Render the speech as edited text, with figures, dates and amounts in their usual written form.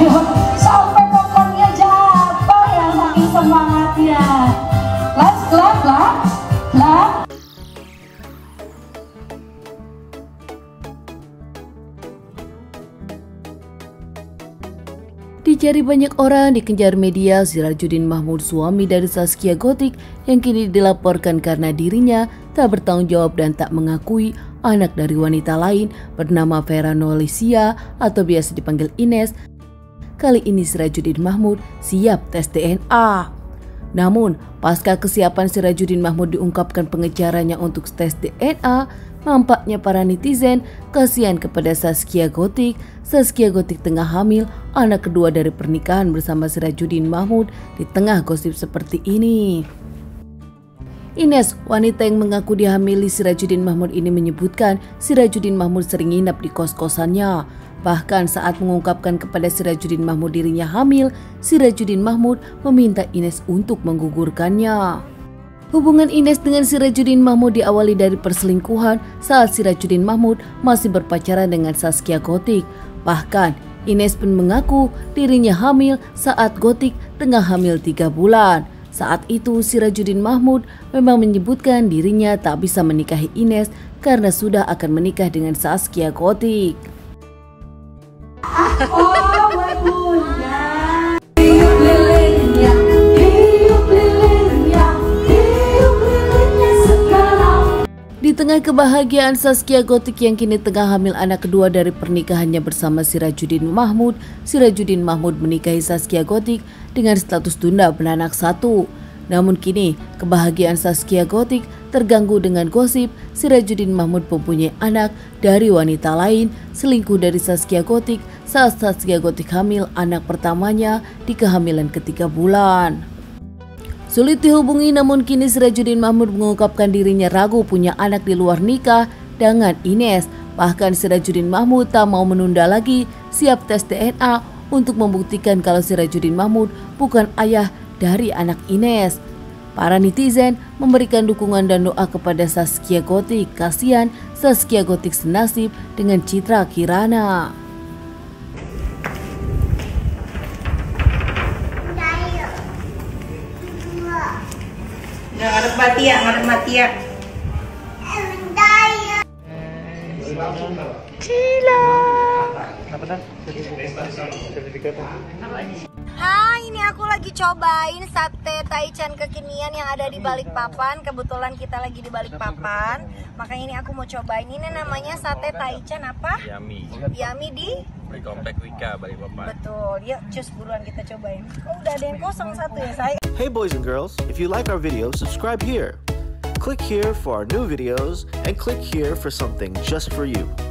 Sampai kokonnya jatuh ya, saking semangatnya. Let's clap lah, clap. Dicari banyak orang, dikejar media, Sirajuddin Mahmud, suami dari Zaskia Gotik, yang kini dilaporkan karena dirinya tak bertanggung jawab dan tak mengakui anak dari wanita lain bernama Vera Nolisia atau biasa dipanggil Ines. Kali ini Sirajuddin Mahmud siap tes DNA. Namun, pasca kesiapan Sirajuddin Mahmud diungkapkan pengejarannya untuk tes DNA, nampaknya para netizen kasihan kepada Zaskia Gotik. Zaskia Gotik tengah hamil anak kedua dari pernikahan bersama Sirajuddin Mahmud di tengah gosip seperti ini. Ines, wanita yang mengaku dihamili Sirajuddin Mahmud ini menyebutkan Sirajuddin Mahmud sering nginap di kos-kosannya. Bahkan saat mengungkapkan kepada Sirajuddin Mahmud dirinya hamil, Sirajuddin Mahmud meminta Ines untuk menggugurkannya. Hubungan Ines dengan Sirajuddin Mahmud diawali dari perselingkuhan saat Sirajuddin Mahmud masih berpacaran dengan Zaskia Gotik. Bahkan Ines pun mengaku dirinya hamil saat Gotik tengah hamil 3 bulan. Saat itu Sirajuddin Mahmud memang menyebutkan dirinya tak bisa menikahi Ines karena sudah akan menikah dengan Zaskia Gotik. Oh, buat bunda. Di tengah kebahagiaan Zaskia Gotik yang kini tengah hamil anak kedua dari pernikahannya bersama Sirajuddin Mahmud, Sirajuddin Mahmud menikahi Zaskia Gotik dengan status tunda beranak 1. Namun kini kebahagiaan Zaskia Gotik terganggu dengan gosip Sirajuddin Mahmud mempunyai anak dari wanita lain, selingkuh dari Zaskia Gotik saat Zaskia Gotik hamil anak pertamanya di kehamilan ke-3 bulan. Sulit dihubungi, namun kini Sirajuddin Mahmud mengungkapkan dirinya ragu punya anak di luar nikah dengan Ines. Bahkan Sirajuddin Mahmud tak mau menunda lagi, siap tes DNA untuk membuktikan kalau Sirajuddin Mahmud bukan ayah dari anak Ines. Para netizen memberikan dukungan dan doa kepada Zaskia Gotik. Kasihan Zaskia Gotik senasib dengan Citra Kirana. Ngarep mati ya, ngarep mati ya. Cila. Hai, ini aku lagi cobain sate taichan kekinian yang ada di Balikpapan. Kebetulan kita lagi di Balikpapan, makanya ini aku mau cobain. Ini namanya sate taichan apa? Yami di Komplek Wika Balikpapan. Betul, yuk cus buruan kita cobain. Oh, udah ada yang kosong satu ya saya. Hey boys and girls, if you like our video, subscribe here. Click here for our new videos and click here for something just for you.